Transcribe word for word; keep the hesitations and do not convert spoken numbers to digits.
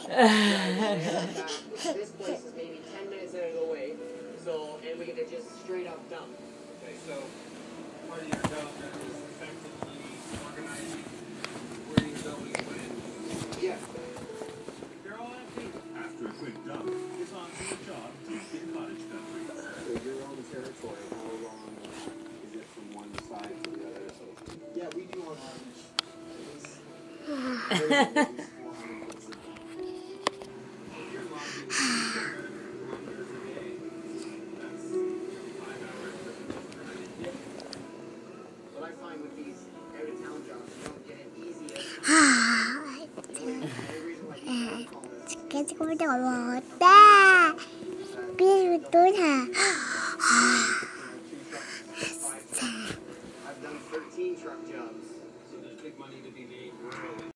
This place is maybe ten minutes away, so and we can just straight up dump. Okay, so part of your development is effectively organizing where you go when you win. Yeah. They're all empty. After a quick dump, it's on to the job to get cottage country. So your own territory, how long is it from one side to the other? So yeah, we do on average. Cái con đỏ bò